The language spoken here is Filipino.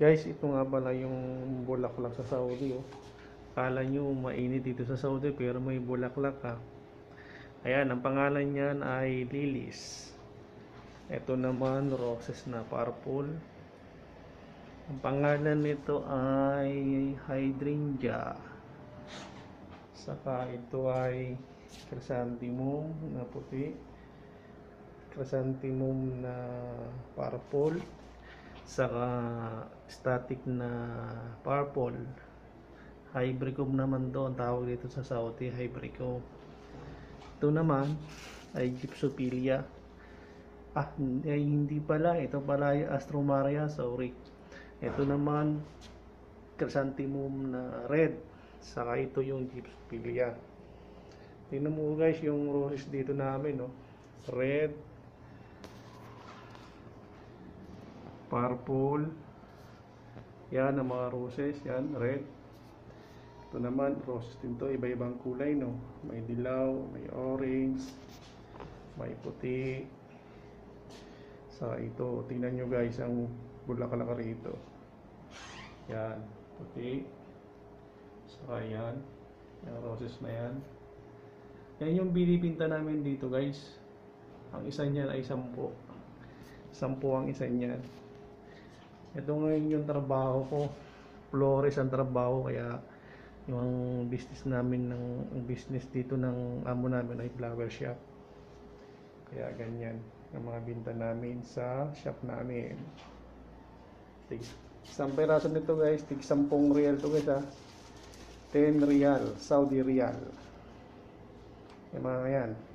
Guys, ito nga pala yung bulaklak sa Saudi, oh. Kala nyo mainit dito sa Saudi pero may bulaklak, ha. Ayan, ang pangalan niyan ay lilies. Ito naman roses na purple. Ang pangalan nito ay hydrangea. Saka ito ay chrysanthemum na puti, chrysanthemum na purple, saka static na purple. Hybricum naman doon, tawag dito sa Saudi, hybricum. Ito naman ay gypsophilia. Hindi pala, ito pala ay Astromaria, sorry. Ito naman chrysanthemum na red, saka ito yung gypsophilia. Tingnan mo guys yung roses dito namin, no? Red, purple, yan ang mga roses, yan, red. Ito naman, roses din to, iba-ibang kulay, no? May dilaw, may orange, may puti. Sa ito, tingnan nyo guys ang bulaklak rito. Yan, puti. Saka yan, yung roses na yan. Yan yung binibinta namin dito guys. Ang isa niyan ay 10. 10 ang isa niyan. Ito ngayon yung trabaho ko. Flores ang trabaho, kaya yung business namin business dito ng amo namin ay flower shop. Kaya ganyan ang mga binta namin sa shop namin. Isang peraso nito guys, tig 10 real to guys, ha. 10 real, Saudi real. Yung mga yan.